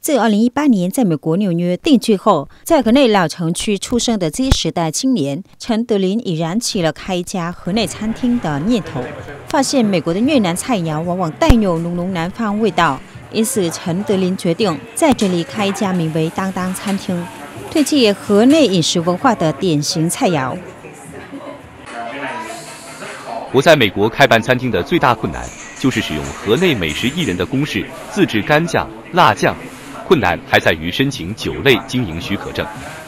自2018年在美国纽约定居后，在河内老城区出生的 Z 时代青年陈德林已燃起了开一家河内餐厅的念头。发现美国的越南菜肴往往带有浓浓南方味道，因此陈德林决定在这里开一家名为当当餐厅，推介河内饮食文化的典型菜肴。 我在美国开办餐厅的最大困难就是使用河内美食艺人的公式自制干酱、辣酱。困难还在于申请酒类经营许可证。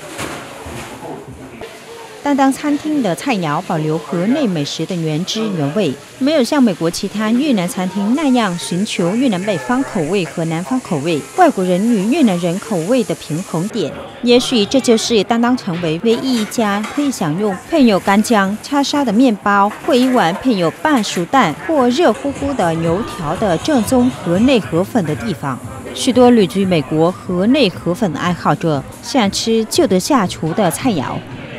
当当餐厅的菜肴保留河内美食的原汁原味，没有像美国其他越南餐厅那样寻求越南北方口味和南方口味、外国人与越南人口味的平衡点。也许这就是当当成为唯一一家可以享用配有干姜、叉烧的面包，或一碗配有半熟蛋或热乎乎的油条的正宗河内河粉的地方。许多旅居美国河内河粉的爱好者想吃就得下厨的菜肴。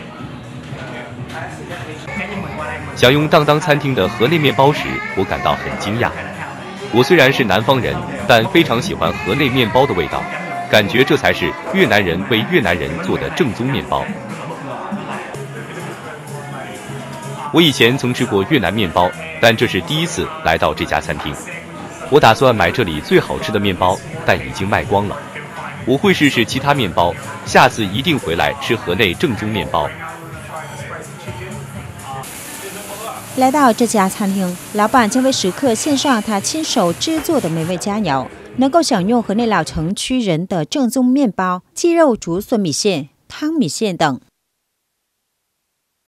享用当当餐厅的河内面包时，我感到很惊讶。我虽然是南方人，但非常喜欢河内面包的味道，感觉这才是越南人为越南人做的正宗面包。我以前曾吃过越南面包，但这是第一次来到这家餐厅。我打算买这里最好吃的面包，但已经卖光了。我会试试其他面包，下次一定回来吃河内正宗面包。 来到这家餐厅，老板将为食客献上他亲手制作的美味佳肴，能够享用河内老城区人的正宗面包、鸡肉竹笋米线、汤米线等。